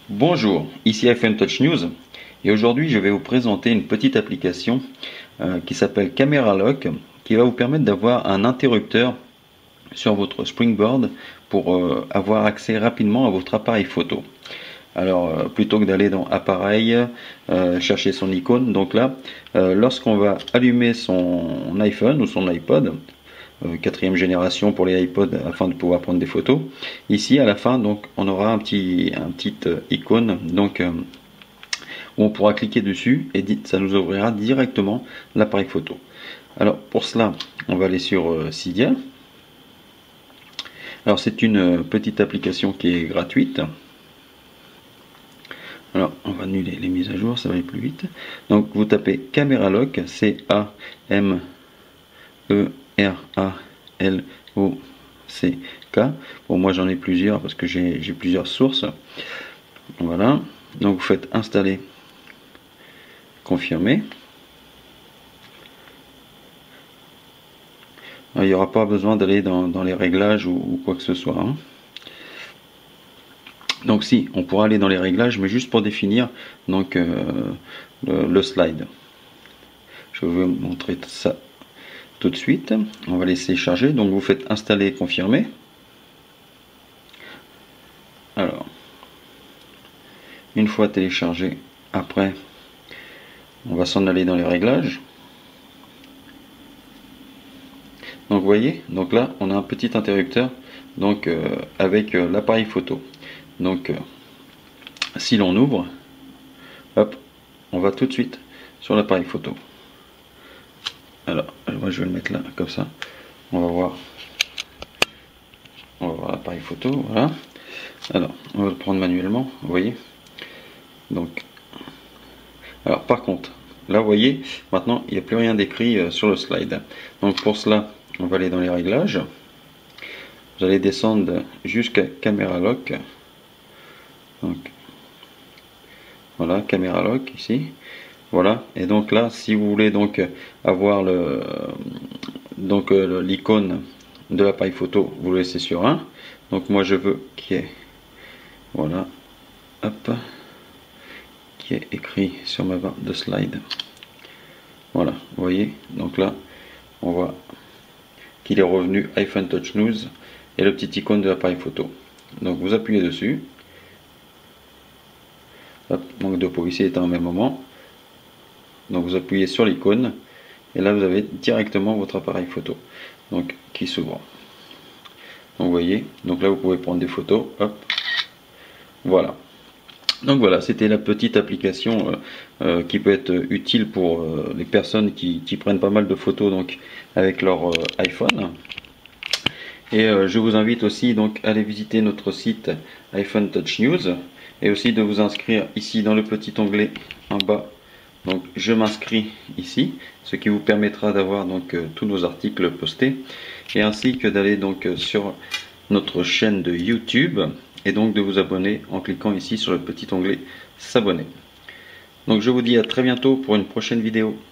Bonjour, ici iPhone Touch News et aujourd'hui je vais vous présenter une petite application qui s'appelle Camera Lock qui va vous permettre d'avoir un interrupteur sur votre Springboard pour avoir accès rapidement à votre appareil photo. Alors plutôt que d'aller dans appareil, chercher son icône, donc là lorsqu'on va allumer son iPhone ou son iPod, quatrième génération pour les iPods afin de pouvoir prendre des photos. Ici à la fin donc on aura un petit icône donc où on pourra cliquer dessus et ça nous ouvrira directement l'appareil photo. Alors pour cela on va aller sur Cydia. Alors c'est une petite application qui est gratuite. Alors on va annuler les mises à jour, ça va aller plus vite. Donc vous tapez Camera Lock, C-A-M-E-R-A-L-O-C-K. Bon, moi j'en ai plusieurs parce que j'ai plusieurs sources. Voilà. Donc vous faites installer, confirmer. Alors, il n'y aura pas besoin d'aller dans les réglages ou quoi que ce soit. Hein. Donc si, on pourra aller dans les réglages, mais juste pour définir donc le slide. Je vais vous montrer ça tout de suite. On va laisser charger. Donc vous faites installer, confirmer. Alors, une fois téléchargé, après, on va s'en aller dans les réglages. Donc vous voyez, donc là on a un petit interrupteur donc avec l'appareil photo. Donc si l'on ouvre, hop, on va tout de suite sur l'appareil photo. Alors moi je vais le mettre là comme ça. On va voir l'appareil photo, voilà. Alors on va le prendre manuellement, vous voyez. Donc alors par contre, là vous voyez, maintenant il n'y a plus rien d'écrit sur le slide. Donc pour cela, on va aller dans les réglages. Vous allez descendre jusqu'à Camera Lock. Donc voilà, Camera Lock ici. Voilà, et donc là, si vous voulez donc avoir l'icône de l'appareil photo, vous le laissez sur 1. Donc moi je veux qu'il y ait, voilà, hop, qui est écrit sur ma barre de slide. Voilà, vous voyez, donc là, on voit qu'il est revenu iPhone Touch News et le petit icône de l'appareil photo. Donc vous appuyez dessus. Hop, donc deux policiers étant au même moment. Donc vous appuyez sur l'icône et là vous avez directement votre appareil photo donc qui s'ouvre. Donc vous voyez, donc là vous pouvez prendre des photos. Hop, voilà. Donc voilà, c'était la petite application qui peut être utile pour les personnes qui prennent pas mal de photos donc avec leur iPhone. Et je vous invite aussi donc à aller visiter notre site iPhone Touch News et aussi de vous inscrire ici dans le petit onglet en bas. Donc je m'inscris ici, ce qui vous permettra d'avoir donc tous nos articles postés et ainsi que d'aller donc sur notre chaîne de YouTube et donc de vous abonner en cliquant ici sur le petit onglet s'abonner. Donc je vous dis à très bientôt pour une prochaine vidéo.